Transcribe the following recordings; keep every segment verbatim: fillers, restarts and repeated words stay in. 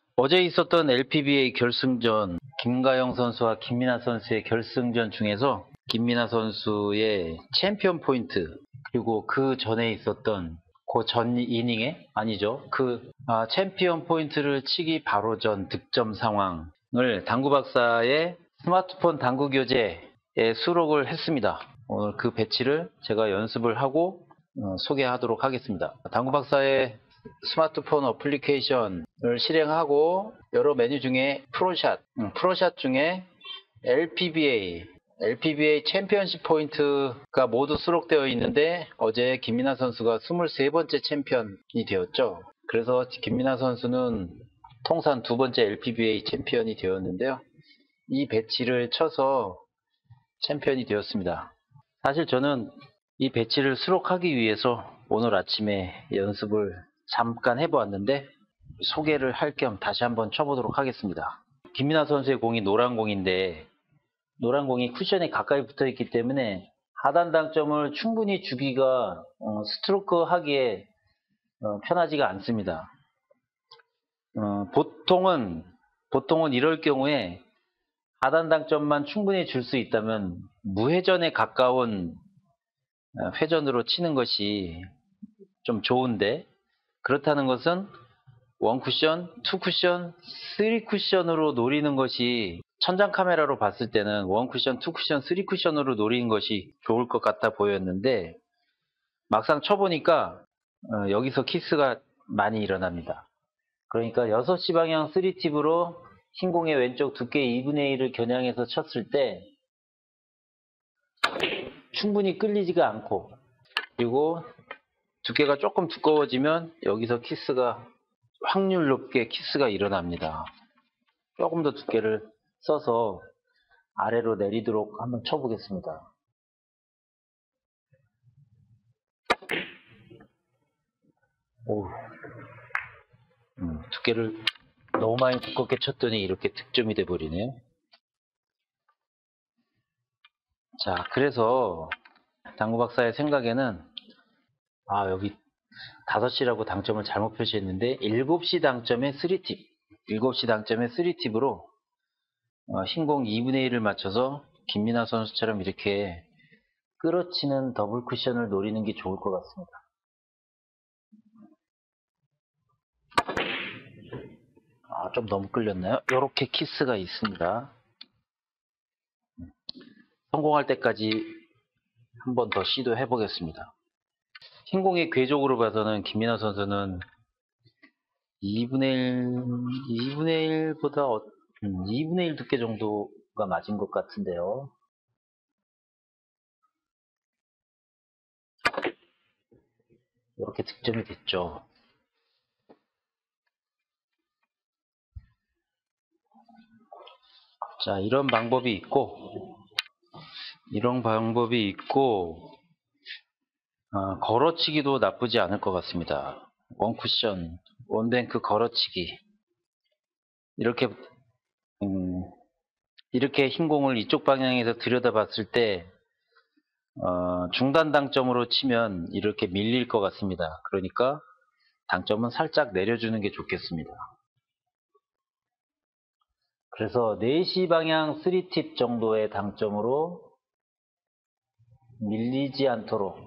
어제 있었던 엘피비에이 결승전, 김가영 선수와 김민아 선수의 결승전 중에서 김민아 선수의 챔피언 포인트, 그리고 그 전에 있었던 그 전 이닝에 아니죠. 그 아, 챔피언 포인트를 치기 바로 전 득점 상황을 당구박사의 스마트폰 당구 교재에 수록을 했습니다. 오늘 그 배치를 제가 연습을 하고 어, 소개하도록 하겠습니다. 당구박사의 스마트폰 어플리케이션을 실행하고 여러 메뉴 중에 프로샷, 음, 프로샷 중에 엘피비에이, 엘피비에이 챔피언십 포인트가 모두 수록되어 있는데 어제 김민아 선수가 이십삼 번째 챔피언이 되었죠. 그래서 김민아 선수는 통산 두 번째 엘피비에이 챔피언이 되었는데요. 이 배치를 쳐서 챔피언이 되었습니다. 사실 저는 이 배치를 수록하기 위해서 오늘 아침에 연습을 잠깐 해보았는데 소개를 할 겸 다시 한번 쳐보도록 하겠습니다. 김민아 선수의 공이 노란 공인데 노란 공이 쿠션에 가까이 붙어 있기 때문에 하단 당점을 충분히 주기가 어, 스트로크 하기에 어, 편하지가 않습니다. 어, 보통은 보통은 이럴 경우에 하단 당점만 충분히 줄 수 있다면 무회전에 가까운 회전으로 치는 것이 좀 좋은데, 그렇다는 것은 일 쿠션, 이 쿠션, 삼 쿠션으로 노리는 것이 천장 카메라로 봤을 때는 일 쿠션, 이 쿠션, 삼 쿠션으로 노리는 것이 좋을 것 같아 보였는데 막상 쳐보니까 어, 여기서 키스가 많이 일어납니다. 그러니까 여섯 시 방향 삼 팁으로 흰 공의 왼쪽 두께 이분의 일을 겨냥해서 쳤을 때 충분히 끌리지가 않고, 그리고 두께가 조금 두꺼워지면 여기서 키스가 확률 높게 키스가 일어납니다. 조금 더 두께를 써서 아래로 내리도록 한번 쳐보겠습니다. 오, 음, 두께를 너무 많이 두껍게 쳤더니 이렇게 득점이 돼버리네요. 자, 그래서 당구박사의 생각에는 아, 여기 다섯 시라고 당점을 잘못 표시했는데 일곱 시 당점에 삼 팁, 일곱 시 당점에 삼 팁으로 어, 흰공 이분의 일을 맞춰서 김민아 선수처럼 이렇게 끌어치는 더블 쿠션을 노리는 게 좋을 것 같습니다. 아, 좀 너무 끌렸나요? 이렇게 키스가 있습니다. 성공할 때까지 한 번 더 시도해 보겠습니다. 흰공의 궤적으로 봐서는 김민아 선수는 이분의 일, 이분의 일보다 어, 음, 이분의 일 두께 정도가 맞은 것 같은데요. 이렇게 득점이 됐죠. 자, 이런 방법이 있고, 이런 방법이 있고, 어, 걸어치기도 나쁘지 않을 것 같습니다. 원쿠션, 원뱅크 걸어치기. 이렇게, 음, 이렇게 흰 공을 이쪽 방향에서 들여다봤을 때, 어, 중단 당점으로 치면 이렇게 밀릴 것 같습니다. 그러니까 당점은 살짝 내려주는 게 좋겠습니다. 그래서 네 시 방향 삼 팁 정도의 당점으로 밀리지 않도록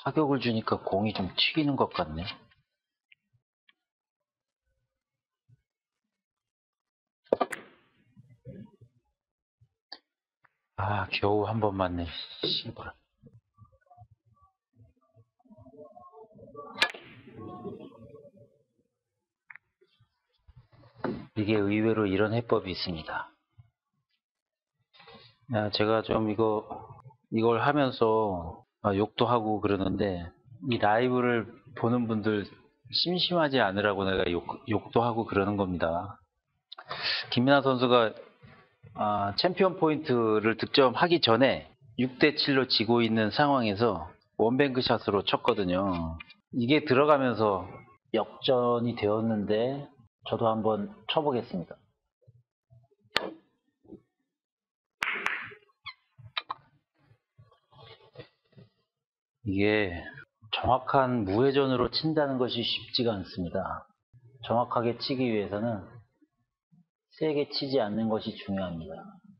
타격을 주니까 공이 좀 튀기는 것 같네. 아, 겨우 한 번 맞네. 씨발. 이게 의외로 이런 해법이 있습니다. 야, 제가 좀 이거, 이걸 하면서 아, 욕도 하고 그러는데, 이 라이브를 보는 분들 심심하지 않으라고 내가 욕, 욕도 하고 그러는 겁니다. 김민하 선수가 아, 챔피언 포인트를 득점하기 전에 육 대 칠로 지고 있는 상황에서 원뱅크 샷으로 쳤거든요. 이게 들어가면서 역전이 되었는데 저도 한번 쳐보겠습니다. 이게 정확한 무회전으로 친다는 것이 쉽지가 않습니다. 정확하게 치기 위해서는 세게 치지 않는 것이 중요합니다.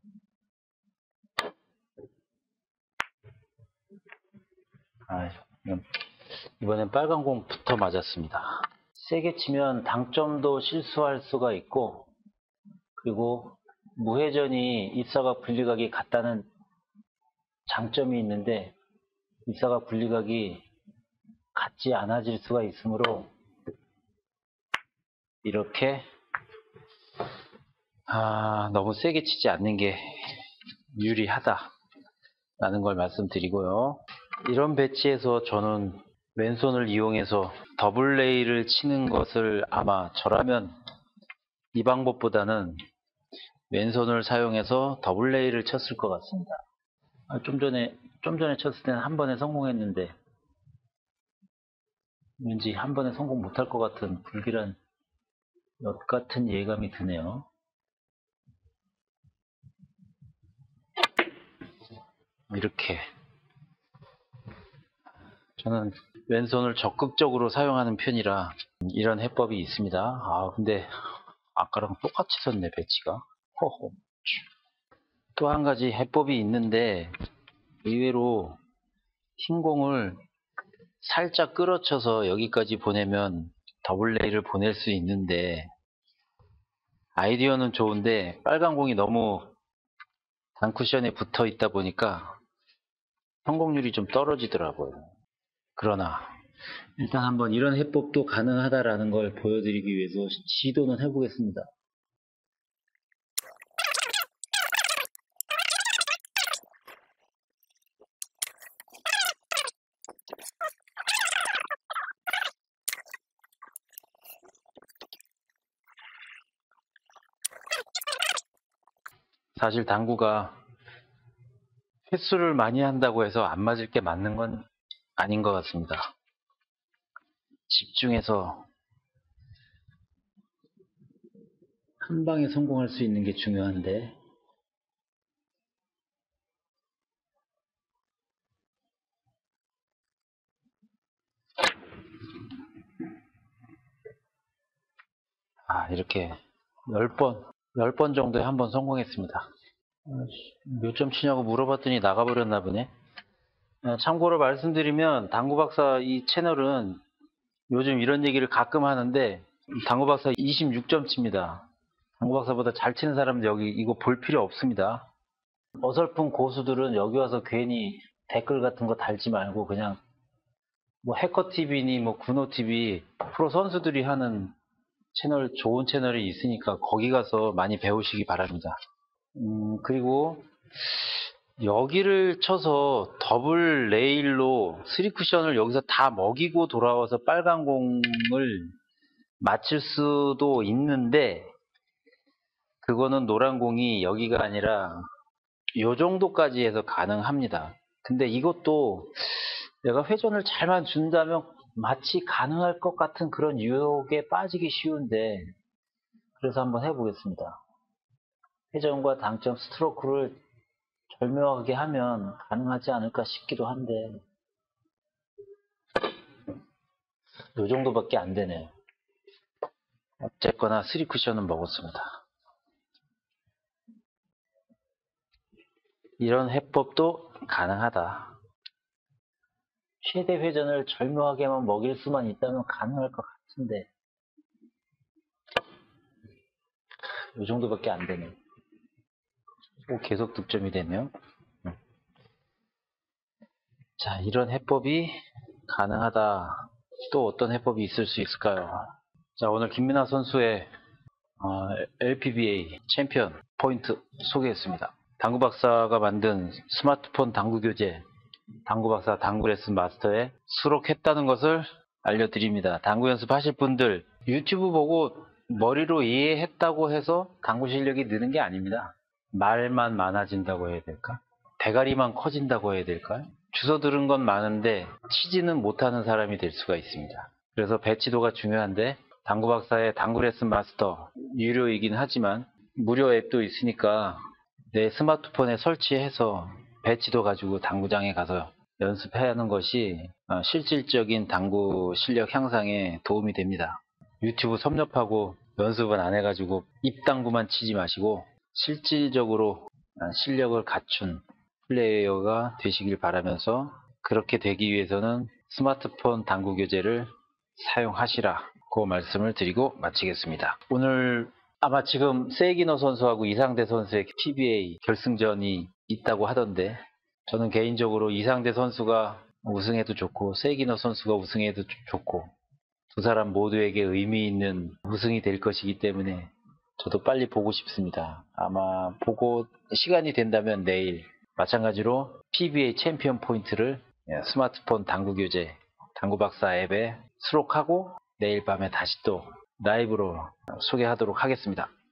아, 이번엔 빨간 공부터 맞았습니다. 세게 치면 당점도 실수할 수가 있고, 그리고 무회전이 입사각 분리각이 같다는 장점이 있는데 입사각 분리각이 같지 않아질 수가 있으므로 이렇게 아, 너무 세게 치지 않는 게 유리하다 라는 걸 말씀드리고요. 이런 배치에서 저는 왼손을 이용해서 더블 레이를 치는 것을 아마 저라면 이 방법보다는 왼손을 사용해서 더블 레이를 쳤을 것 같습니다. 아, 좀 전에 좀 전에 쳤을 때는 한 번에 성공했는데 왠지 한 번에 성공 못할 것 같은 불길한 엿 같은 예감이 드네요. 이렇게 저는 왼손을 적극적으로 사용하는 편이라 이런 해법이 있습니다. 아, 근데 아까랑 똑같이 섰네, 배치가. 호호. 또 한 가지 해법이 있는데 의외로 흰 공을 살짝 끌어쳐서 여기까지 보내면 더블 레이를 보낼 수 있는데 아이디어는 좋은데 빨간 공이 너무 단쿠션에 붙어 있다 보니까 성공률이 좀 떨어지더라고요. 그러나 일단 한번 이런 해법도 가능하다라는 걸 보여드리기 위해서 시도는 해보겠습니다. 사실 당구가 횟수를 많이 한다고 해서 안 맞을 게 맞는 건 아닌 것 같습니다. 집중해서 한 방에 성공할 수 있는 게 중요한데 아, 이렇게 열 번, 열 번 정도에 한 번 성공했습니다. 몇 점 치냐고 물어봤더니 나가버렸나 보네. 참고로 말씀드리면 당구박사 이 채널은 요즘 이런 얘기를 가끔 하는데 당구박사 이십육 점 칩니다. 당구박사보다 잘 치는 사람들 여기 이거 볼 필요 없습니다. 어설픈 고수들은 여기 와서 괜히 댓글 같은 거 달지 말고 그냥 뭐 해커티비니 뭐 군호티비 프로 선수들이 하는 채널, 좋은 채널이 있으니까 거기 가서 많이 배우시기 바랍니다. 음, 그리고 여기를 쳐서 더블 레일로 쓰리 쿠션을 여기서 다 먹이고 돌아와서 빨간 공을 맞출 수도 있는데 그거는 노란 공이 여기가 아니라 요 정도까지 해서 가능합니다. 근데 이것도 내가 회전을 잘만 준다면 마치 가능할 것 같은 그런 유혹에 빠지기 쉬운데 그래서 한번 해보겠습니다. 회전과 당점 스트로크를 절묘하게 하면 가능하지 않을까 싶기도 한데 이 정도밖에 안 되네요. 어쨌거나 쓰리 쿠션은 먹었습니다. 이런 해법도 가능하다. 최대 회전을 절묘하게만 먹일 수만 있다면 가능할 것 같은데 이 정도밖에 안 되네. 또 계속 득점이 되네요. 자, 이런 해법이 가능하다. 또 어떤 해법이 있을 수 있을까요? 자, 오늘 김민하 선수의 어, 엘피비에이 챔피언 포인트 소개했습니다. 당구 박사가 만든 스마트폰 당구 교재 당구 박사 당구 레슨 마스터에 수록했다는 것을 알려드립니다. 당구 연습하실 분들 유튜브 보고 머리로 이해했다고 해서 당구 실력이 느는 게 아닙니다. 말만 많아진다고 해야 될까? 대가리만 커진다고 해야 될까요? 주워 들은 건 많은데 치지는 못하는 사람이 될 수가 있습니다. 그래서 배치도가 중요한데 당구 박사의 당구 레슨 마스터 유료이긴 하지만 무료 앱도 있으니까 내 스마트폰에 설치해서 배치도 가지고 당구장에 가서 연습하는 것이 실질적인 당구 실력 향상에 도움이 됩니다. 유튜브 섭렵하고 연습은 안 해가지고 입당구만 치지 마시고 실질적으로 실력을 갖춘 플레이어가 되시길 바라면서 그렇게 되기 위해서는 스마트폰 당구 교재를 사용하시라고 말씀을 드리고 마치겠습니다. 오늘 아마 지금 세기너 선수하고 이상대 선수의 피비에이 결승전이 있다고 하던데 저는 개인적으로 이상대 선수가 우승해도 좋고 세기너 선수가 우승해도 좋고 두 사람 모두에게 의미 있는 우승이 될 것이기 때문에 저도 빨리 보고 싶습니다. 아마 보고 시간이 된다면 내일 마찬가지로 피비에이 챔피언 포인트를 스마트폰 당구 교재 당구 박사 앱에 수록하고 내일 밤에 다시 또 라이브로 소개하도록 하겠습니다.